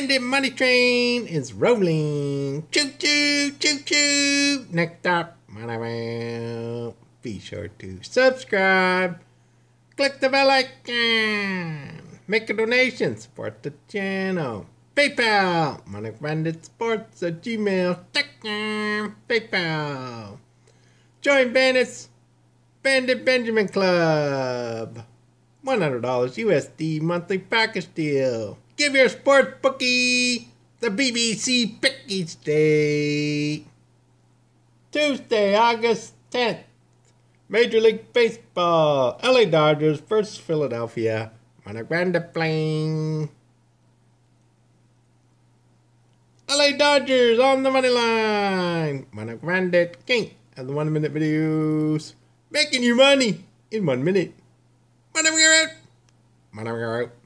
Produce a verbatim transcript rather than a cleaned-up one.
Bandit Money Train is rolling. Choo choo, choo choo. Next up, be sure to subscribe. Click the bell icon. Make a donation. Support the channel. PayPal. Money Bandit Sports at gmail dot com. PayPal. Join Bandits. Bandit Benjamin Club. one hundred dollars U S D monthly package deal. Give your sports bookie the B B C pick each day. Tuesday, August tenth. Major League Baseball. L A Dodgers versus Philadelphia. Monogranda playing. L A Dodgers on the money line. Monogranda king of the one minute videos. Making you money in one minute. Monogranda out. Monogranda out.